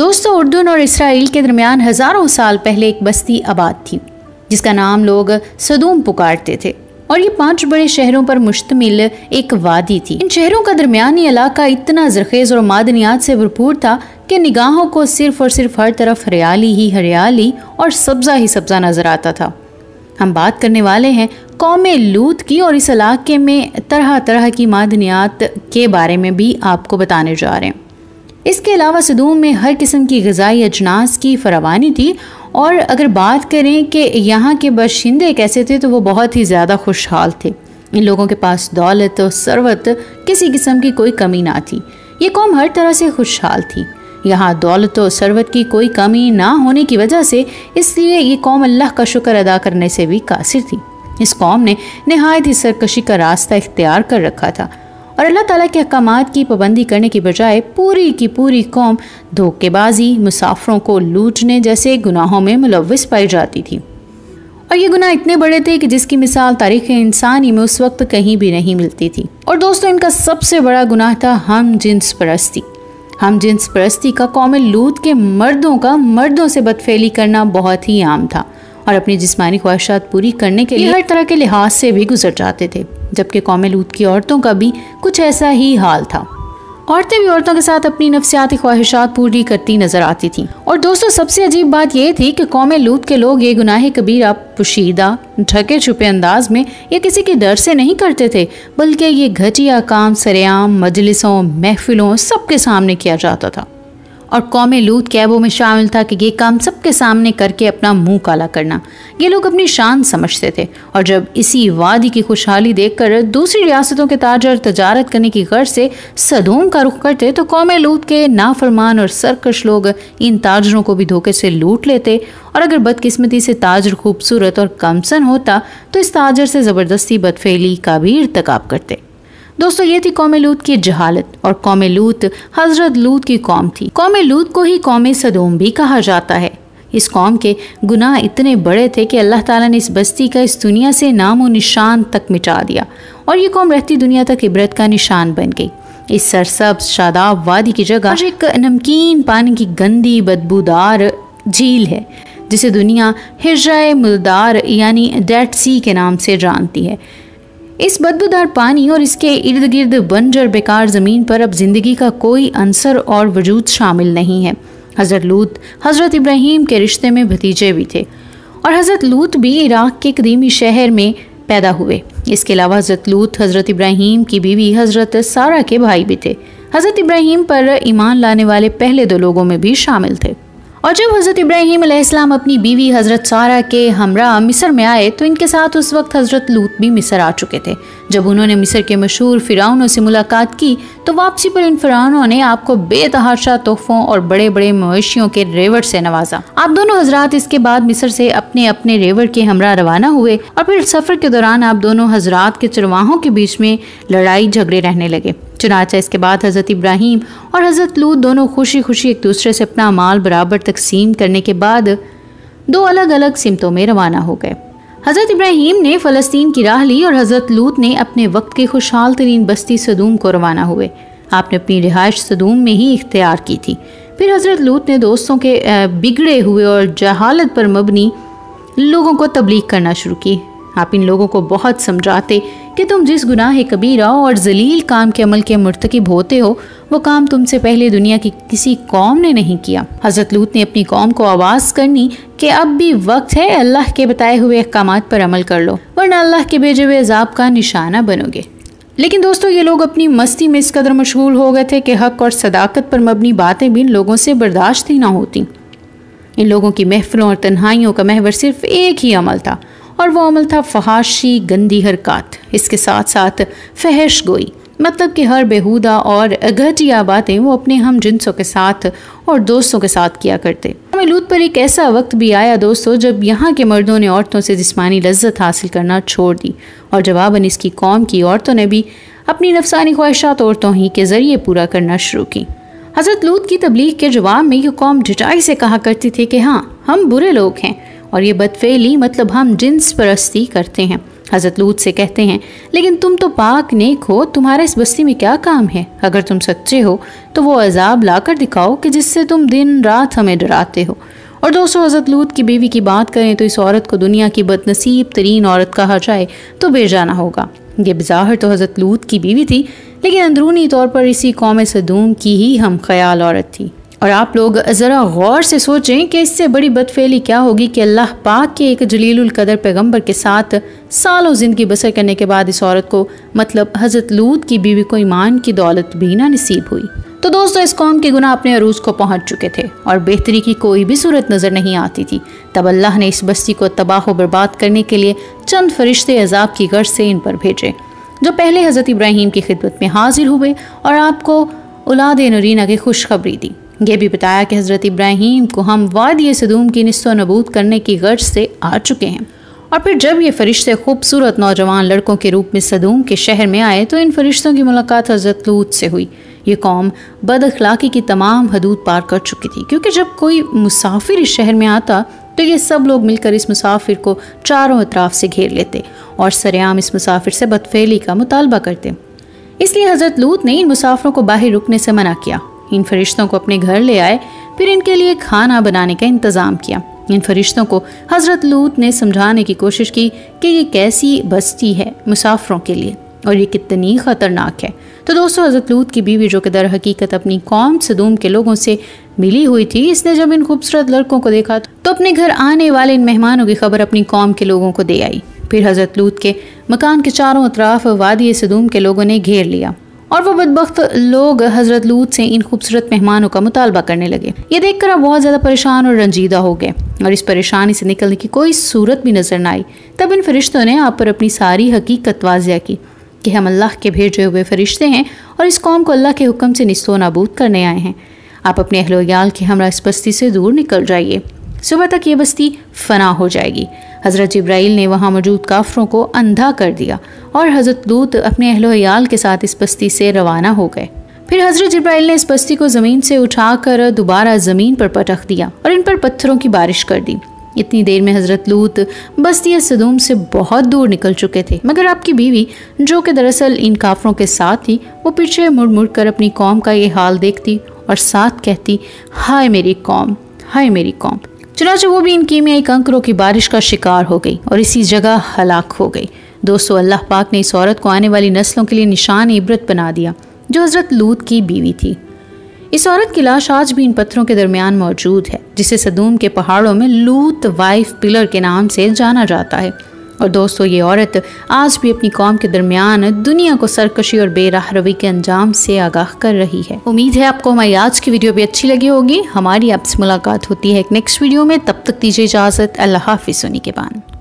दोस्तों, उर्दून और इसराइल के दरमियान हजारों साल पहले एक बस्ती आबाद थी जिसका नाम लोग सदूम पुकारते थे और ये 5 बड़े शहरों पर मुश्तमिल एक वादी थी। इन शहरों का दरमियानी इलाका इतना जरखेज और मादनियात से भरपूर था कि निगाहों को सिर्फ और सिर्फ हर तरफ हरियाली ही हरियाली और सब्जा ही सब्जा नजर आता था। हम बात करने वाले हैं कौम लूत की और इस इलाके में तरह तरह की मादनियात के बारे में भी आपको बताने जा रहे हैं। इसके अलावा सदूम में हर किस्म की ग़िज़ाई अजनास की फरावानी थी और अगर बात करें कि यहाँ के बाशिंदे कैसे थे तो वो बहुत ही ज़्यादा खुशहाल थे। इन लोगों के पास दौलत और सरवत किसी किस्म की कोई कमी ना थी। ये कौम हर तरह से खुशहाल थी। यहाँ दौलत और सरवत की कोई कमी ना होने की वजह से इसलिए ये कौम अल्लाह का शुक्र अदा करने से भी कासिर थी। इस कौम ने नहायत ही सरकशी का रास्ता इख्तियार कर रखा था और अल्लाह ताला के अहकामात की पाबंदी करने की बजाय पूरी की पूरी कौम धोखेबाजी, मुसाफिरों को लूटने जैसे गुनाहों में मुलव्विस पाई जाती थी। और ये गुनाह इतने बड़े थे कि जिसकी मिसाल तारीख़ इंसानी में उस वक्त कहीं भी नहीं मिलती थी। और दोस्तों, इनका सबसे बड़ा गुनाह था हम जिन्स परस्ती। हम जिन्स परस्ती का कौम लूत के मर्दों का मर्दों से बदफेली करना बहुत ही आम था और अपनी जिस्मानी ख्वाहिशात पूरी करने के लिए हर तरह के लिहाज से भी गुजर जाते थे, जबकि कौम लूत की औरतों का भी कुछ ऐसा ही हाल था। औरतें भी औरतों के साथ अपनी नफ्सियाती ख्वाहिशात पूरी करती नजर आती थीं। और दोस्तों, सबसे अजीब बात यह थी कि कौम लूत के लोग ये गुनाह कबीरा पोशीदा, ढके छुपे अंदाज में या किसी के डर से नहीं करते थे, बल्कि ये घटिया काम सरेआम मजलिसों, महफिलों सबके सामने किया जाता था। और कौम लूत के ऐबों में शामिल था कि ये काम सबके सामने करके अपना मुंह काला करना ये लोग अपनी शान समझते थे। और जब इसी वादी की खुशहाली देखकर दूसरी रियासतों के ताजर तजारत करने की गर्ज से सदूम का रुख करते तो कौम लूत के नाफरमान और सरकश लोग इन ताजरों को भी धोखे से लूट लेते। और अगर बदकिस्मती से ताजर खूबसूरत और कमसन होता तो इस ताजर से ज़बरदस्ती बदफेली का भी इर्तिकाब करते। दोस्तों, ये थी कौम लूत की जहालत। और कौम लूत हजरत लूत की कौम थी। कौम लूत को ही कौम सदूम भी कहा जाता है। इस कौम के गुनाह इतने बड़े थे कि अल्लाह ताला ने इस बस्ती का इस दुनिया से नामो निशान तक मिटा दिया और ये कौम रहती दुनिया तक इबरत का निशान बन गई। इस सरसब्ज शादाब वादी की जगह एक नमकीन पानी की गंदी बदबूदार झील है जिसे दुनिया हिज्राए मुलदार यानी डेड सी के नाम से जानती है। इस बदबूदार पानी और इसके इर्द गिर्द बंजर बेकार ज़मीन पर अब जिंदगी का कोई अंसर और वजूद शामिल नहीं है। हज़रत लूत हज़रत इब्राहीम के रिश्ते में भतीजे भी थे और हज़रत लूत भी इराक़ के कदीमी शहर में पैदा हुए। इसके अलावा हज़रत लूत हज़रत इब्राहीम की बीवी हज़रत सारा के भाई भी थे। हज़रत इब्राहीम पर ईमान लाने वाले पहले 2 लोगों में भी शामिल थे। और जब हज़रत इब्राहीम अलैहिस्सलाम अपनी बीवी हज़रत सारा के हमरा मिस्र में आए तो इनके साथ उस वक्त हज़रत लूत भी मिस्र आ चुके थे। जब उन्होंने मिस्र के मशहूर फ़िरौनों से मुलाकात की तो वापसी पर इन फ़िरौनों ने आपको बेतहाशा तोहफ़ों और बड़े बड़े मवेशियों के रेवड़ से नवाजा। आप दोनों हजरात इसके बाद मिस्र से अपने अपने रेवड़ के हमरा रवाना हुए और फिर सफ़र के दौरान आप दोनों हजरात के चरवाहों के बीच में लड़ाई झगड़े रहने लगे। चुनाचा इसके बाद हज़रत इब्राहीम और हज़रत लूत दोनों खुशी खुशी एक दूसरे से अपना माल बराबर तकसीम करने के बाद 2 अलग अलग सिमतों में रवाना हो गए। हज़रत इब्राहीम ने फ़लस्तीन की राह ली और हज़रत लूत ने अपने वक्त की खुशहाल तरीन बस्ती सदूम को रवाना हुए। आपने अपनी रिहाइश सदूम में ही इख्तियार की थी। फिर हज़रत लूत ने दोस्तों के बिगड़े हुए और जहालत पर मबनी लोगों को तबलीग करना शुरू की। आप इन लोगों को बहुत समझाते कि तुम जिस गुनाह कबीरा और जलील काम के अमल के मुर्तकिब होते हो वो काम तुमसे पहले दुनिया की किसी कौम ने नहीं किया। हज़रत लूत ने अपनी कौम को आवाज़ करनी कि अब भी वक्त है, अल्लाह के बताए हुए अहकामात पर अमल कर लो वरना अल्लाह के भेजे हुए अज़ाब का निशाना बनोगे। लेकिन दोस्तों, ये लोग अपनी मस्ती में इस कदर मशगूल हो गए थे कि हक और सदाकत पर मबनी बातें भी इन लोगों से बर्दाश्त ही ना होती। इन लोगों की महफिलों और तन्हाइयों का महवर सिर्फ एक ही अमल था और वो अमल था फहाशी गंदी हरकत। इसके साथ साथ फहश गोई, मतलब कि हर बेहुदा और घटिया बातें वो अपने हम जिन्सों के साथ और दोस्तों के साथ किया करते। लूत पर एक ऐसा वक्त भी आया दोस्तों जब यहाँ के मर्दों ने औरतों से जिस्मानी लज्जत हासिल करना छोड़ दी और जवाबन इसकी कौम की औरतों ने भी अपनी नफसानी ख्वाहिशात औरतों ही के ज़रिए पूरा करना शुरू की। हज़रत लूत की तबलीग के जवाब में ये कौम ढिठाई से कहा करती थी कि हाँ, हम बुरे लोग हैं और ये बदफेली मतलब हम जिन्स परस्ती करते हैं। हज़रत लूत से कहते हैं, लेकिन तुम तो पाक नेक हो, तुम्हारा इस बस्ती में क्या काम है? अगर तुम सच्चे हो तो वो अजाब लाकर दिखाओ कि जिससे तुम दिन रात हमें डराते हो। और दोस्तों, हज़रत लूत की बीवी की बात करें तो इस औरत को दुनिया की बदनसीब तरीन औरत कहा जाए तो बेजाना होगा। ये बज़ाहिर तो हज़रत लूत की बीवी थी, लेकिन अंदरूनी तौर पर इसी कौम सदूम की ही हम ख्याल औरत थी। और आप लोग ज़रा गौर से सोचें कि इससे बड़ी बदफेली क्या होगी कि अल्लाह पाक के एक जलीलुल कदर पैगंबर के साथ सालों ज़िंदगी बसर करने के बाद इस औरत को, मतलब हज़रत लूत की बीवी को, ईमान की दौलत भी ना नसीब हुई। तो दोस्तों, इस कौम के गुनाह अपने अरूज को पहुंच चुके थे और बेहतरी की कोई भी सूरत नज़र नहीं आती थी। तब अल्लाह ने इस बस्ती को तबाह व बर्बाद करने के लिए चंद फरिश्ते अजाब की गर्ज से इन पर भेजे, जो पहले हज़रत इब्राहीम की खिदमत में हाजिर हुए और आपको औलाद नरीना की खुशखबरी दी। यह भी बताया कि हज़रत इब्राहीम को हम वादी सदूम की निस्तो नबूद करने की गर्ज से आ चुके हैं। और फिर जब ये फरिश्ते खूबसूरत नौजवान लड़कों के रूप में सदूम के शहर में आए तो इन फरिश्तों की मुलाकात हज़रत लूत से हुई। ये कौम बद अखलाकी की तमाम हदूद पार कर चुकी थी, क्योंकि जब कोई मुसाफिर इस शहर में आता तो ये सब लोग मिलकर इस मुसाफिर को चारों अतराफ से घेर लेते और सरेआम इस मुसाफिर से बदफेली का मुतालबा करते। इसलिए हज़रत लूत ने इन मुसाफिरों को बाहर रुकने से मना किया। इन फरिश्तों को अपने घर ले आए, फिर इनके लिए खाना बनाने का इंतज़ाम किया। इन फरिश्तों को हज़रत लूत ने समझाने की कोशिश की कि ये कैसी बस्ती है मुसाफिरों के लिए और ये कितनी ख़तरनाक है। तो दोस्तों, हज़रत लूत की बीवी, जो कि दर हकीकत अपनी कौम सदूम के लोगों से मिली हुई थी, इसने जब इन खूबसूरत लड़कों को देखा तो अपने घर आने वाले इन मेहमानों की खबर अपनी कौम के लोगों को दे आई। फिर हज़रत लूत के मकान के चारों अतराफ वादी सदूम के लोगों ने घेर लिया और वो बदबख्त लोग हज़रत लूत से इन खूबसूरत मेहमानों का मुतालबा करने लगे। ये देखकर आप बहुत ज़्यादा परेशान और रंजीदा हो गए और इस परेशानी से निकलने की कोई सूरत भी नजर न आई। तब इन फरिश्तों ने आप पर अपनी सारी हकीकत वाज़िया की कि हम अल्लाह के भेजे हुए फरिश्ते हैं और इस कौम को अल्लाह के हुक्म से निस्तो नाबूद करने आए हैं। आप अपने अहलो-याल के हमरा इस बस्ती से दूर निकल जाइए, सुबह तक ये बस्ती फना हो जाएगी। हज़रत जिब्राइल ने वहाँ मौजूद काफरों को अंधा कर दिया और हज़रत लूत अपने अहलो-याल के साथ इस बस्ती से रवाना हो गए। फिर हज़रत जिब्राइल ने इस बस्ती को ज़मीन से उठाकर दोबारा ज़मीन पर पटक दिया और इन पर पत्थरों की बारिश कर दी। इतनी देर में हज़रत लूत बस्ती सदूम से बहुत दूर निकल चुके थे, मगर आपकी बीवी, जो कि दरअसल इन काफरों के साथ थी, वो पीछे मुड़ मुड़ कर अपनी कौम का ये हाल देखती और साथ कहती, हाय मेरी कौम, हाय मेरी कौम। चुनांचे वो भी इन कीमियाई कंकरों की बारिश का शिकार हो गई और इसी जगह हलाक हो गई। दोस्तों, अल्लाह पाक ने इस औरत को आने वाली नस्लों के लिए निशान इबरत बना दिया, जो हज़रत लूत की बीवी थी। इस औरत की लाश आज भी इन पत्थरों के दरमियान मौजूद है, जिसे सदूम के पहाड़ों में लूत वाइफ पिलर के नाम से जाना जाता है। और दोस्तों, ये औरत आज भी अपनी कौम के दरमियान दुनिया को सरकशी और बेराह रवी के अंजाम से आगाह कर रही है। उम्मीद है आपको हमारी आज की वीडियो भी अच्छी लगी होगी। हमारी आपसे मुलाकात होती है एक नेक्स्ट वीडियो में। तब तक दीजिए इजाज़त। अल्लाह हाफिज़। सुनी के बान।